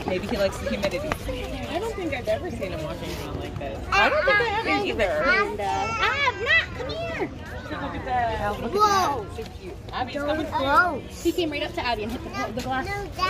Maybe he likes the humidity. I don't think I've ever seen him walking around like this. I don't think I have either. Panda. I have not. Come here. Look at that. Whoa. So cute. Abby's Don't coming close. He came right up to Abby and hit the glass.